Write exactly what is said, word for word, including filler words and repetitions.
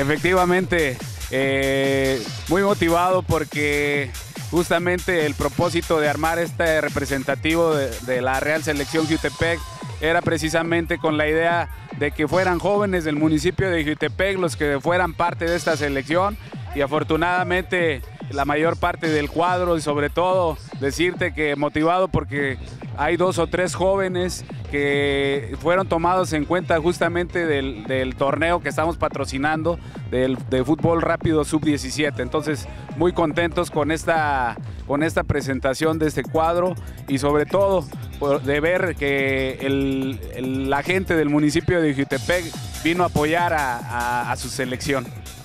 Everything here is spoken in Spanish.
efectivamente, eh, muy motivado porque justamente el propósito de armar este representativo de, de la Real Selección Jiutepec era precisamente con la idea de que fueran jóvenes del municipio de Jiutepec los que fueran parte de esta selección, y afortunadamente la mayor parte del cuadro, y sobre todo decirte que motivado porque hay dos o tres jóvenes que fueron tomados en cuenta justamente del, del torneo que estamos patrocinando del, de fútbol rápido sub diecisiete. Entonces muy contentos con esta, con esta presentación de este cuadro, y sobre todo de ver que el, el, la gente del municipio de Jiutepec vino a apoyar a, a, a su selección.